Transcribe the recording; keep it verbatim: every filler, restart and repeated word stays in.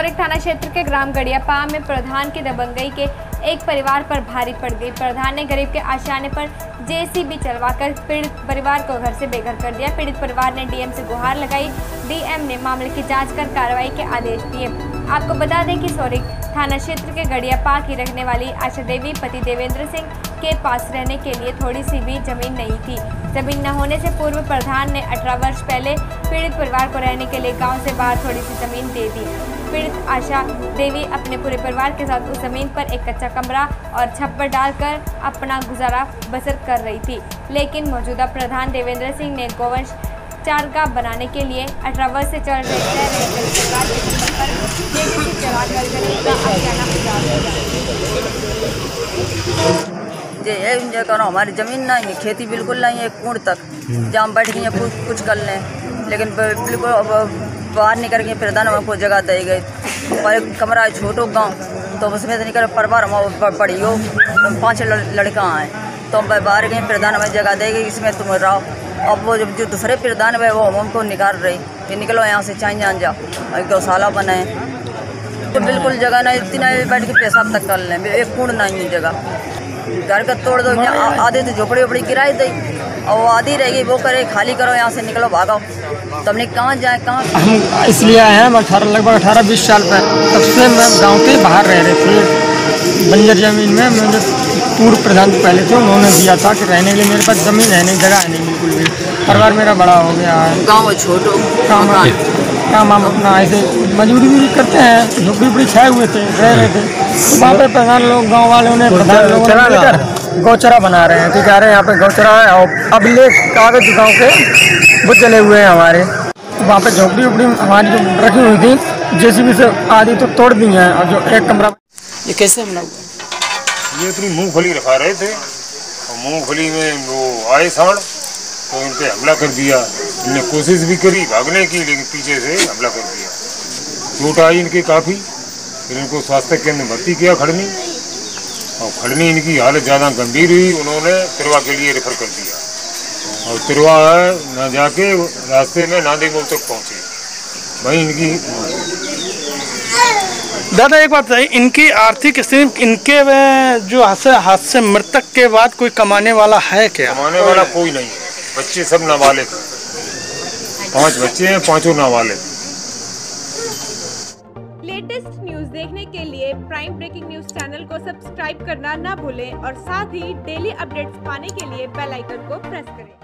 सोरिक थाना क्षेत्र के ग्राम गड़ियापा में प्रधान की दबंगई के एक परिवार पर भारी पड़ गई। प्रधान ने गरीब के आशाने पर जेसीबी चलवाकर पीड़ित परिवार को घर से बेघर कर दिया। पीड़ित परिवार ने डीएम से गुहार लगाई। डीएम ने मामले की जांच कर कार्रवाई के आदेश दिए। आपको बता दें कि सोरिक थाना क्षेत्र के गड़ियापा की रहने वाली आशा देवी पति देवेंद्र सिंह के पास रहने के लिए थोड़ी सी भी जमीन नहीं थी। जमीन न होने से पूर्व प्रधान ने अठारह वर्ष पहले पीड़ित परिवार को रहने के लिए गांव से बाहर थोड़ी सी जमीन दे दी। पीड़ित आशा देवी अपने पूरे परिवार के साथ उस जमीन पर एक कच्चा कमरा और छप्पर डालकर अपना गुजारा बसर कर रही थी, लेकिन मौजूदा प्रधान देवेंद्र सिंह ने गोवंश चारगाह बनाने के लिए अठारह वर्ष से चल रहे सरकार के चलाकर गरीब का आशियाना जे ये करो हमारी ज़मीन नहीं है, खेती बिल्कुल नहीं है, कुंड तक जहाँ हम बैठ गए कुछ कुछ कर लें, लेकिन बिल्कुल अब बाहर निकल के प्रधान हमको जगह दे गई और एक कमरा है छोटो गांव, तो उसमें से निकल परिवार हम पड़ी हो तो पाँच लड़का हैं, तो हम बाहर गए प्रधान हमें जगह दे गई, इसमें तुम रहो। अब वो जो दूसरे प्रधान है वो हमको निकाल रही कि निकलो यहाँ से चाहे जान जाओ, गौशाला बनाए तो बिल्कुल जगह नहीं, इतना बैठ के पेशाब तक कर लें, एक कुंड नहीं है जगह, घर का तोड़ दो, आधे तो झोपड़ी वोपड़ी गिराई दी और वो आधी रहेगी वो करे खाली करो, यहाँ से निकलो भागो, तो हमने कहाँ जाए कहाँ। हम इसलिए आए हैं, हम अठारह लगभग अठारह बीस साल पर तब से मैं गांव के बाहर रह रहे थे। बंजर ज़मीन में मुझे पूर्व प्रधान पहले थे, उन्होंने दिया था कि रहने के लिए मेरे पास ज़मीन है नहीं, जगह है नहीं बिल्कुल भी, परिवार मेरा बड़ा हो गया है, गाँव छोटो काम काम हम अपना ऐसे मजदूरी भी करते हैं, झुपड़ी उपड़ी छाए हुए थे रह रहे थे, तो वहाँ पर प्रधान लोग गाँव वालों ने प्रधान लोगों ने मिलकर गौचरा बना रहे हैं कि कह रहे हैं यहाँ पे गौचरा है और अब ले कागज गाँव के वो चले हुए हैं हमारे, तो वहाँ पे झोपड़ी उपड़ी हमारी जो रखी हुई थी जेसीबी से आदि तो तोड़ दी हैं, और जो एक कमरा। ये कैसे हमला हुआ? ये इतनी मूंगफली रखा रहे थे और मूंगफली में वो आए सांड तो इन पे हमला कर दिया। इनने कोशिश भी करी भागने की, लेकिन पीछे से हमला कर दिया। चोट आई इनके काफ़ी, फिर इनको स्वास्थ्य केंद्र में भर्ती किया खड़नी, और खड़नी इनकी हालत ज़्यादा गंभीर हुई, उन्होंने तिरवा के लिए रेफर कर दिया, और तिरवा न जाके रास्ते में नांदी मोल तक पहुँचे, वहीं इनकी। दादा एक बात बताइए, इनकी आर्थिक स्थिति, इनके जो हादसे हादसे मृतक के बाद कोई कमाने वाला है क्या? कमाने वाला कोई नहीं है, बच्चे सब नाबालिग, पांच बच्चे हैं, पांचों नाबालिग। लेटेस्ट न्यूज देखने के लिए प्राइम ब्रेकिंग न्यूज चैनल को सब्सक्राइब करना ना भूलें और साथ ही डेली अपडेट्स पाने के लिए बेल आइकन को प्रेस करें।